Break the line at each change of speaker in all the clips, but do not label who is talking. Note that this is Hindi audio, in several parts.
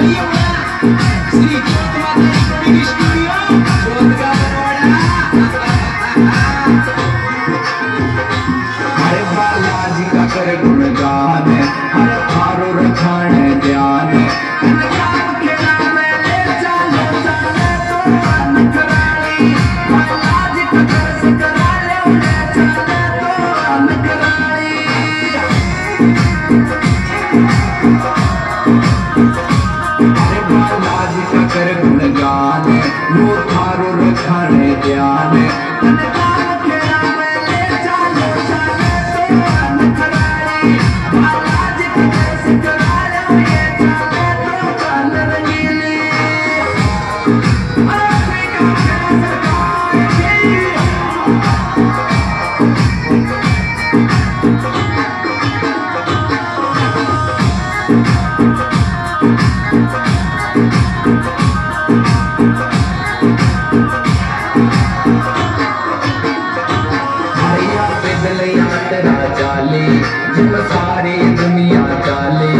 हरे बालाजी का कर गुणगान, हर थारो रखान ध्यान, बालाजी का कर गुणगान, वो थारो रखान ध्यान, जिम सारी दुनिया चाले,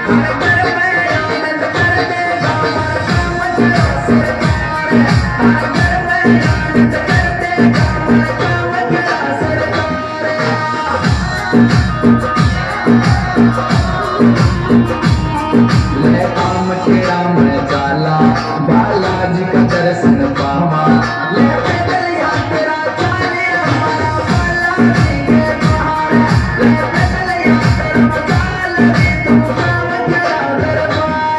ले काम खेड़ा में चाला, बालाजी का दर्शन पावा, ले पैदल यात्रा चाले हमारा बालाजी के द्वार, ले पैदल यात्रा चाले तुम काम खेड़ा दरबार।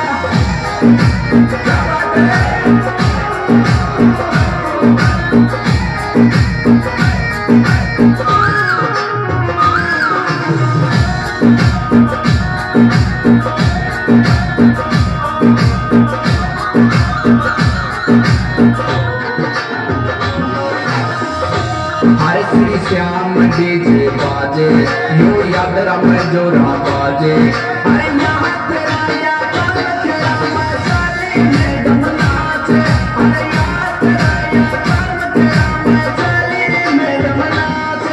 हरे श्री श्याम डीजे बाजे, यो याद राम जोरा बाजे, हरे यहाँ तेरा याद तेरा मसाले में दम नाचे, हरे यहाँ तेरा याद तेरा मसाले में दम नाचे।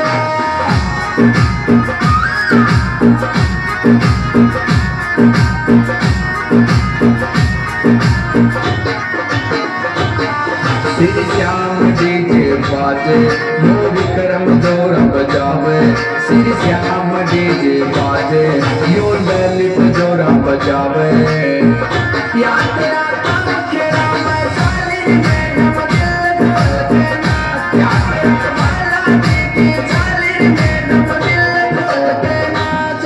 श्री श्याम डीजे बाजे, यो विक्रम जोरा बजावे, श्री श्याम डीजे बाजे, यो ललित जोरा बजावे, या तेरा काम खेड़ा मसाले में दम दिल खोलते नाच, या तेरा बालाजी की चाली में दम दिल खोलते नाच।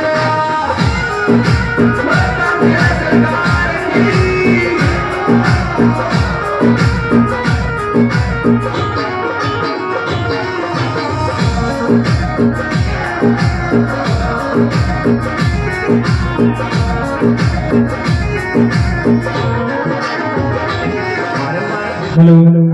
हेलो।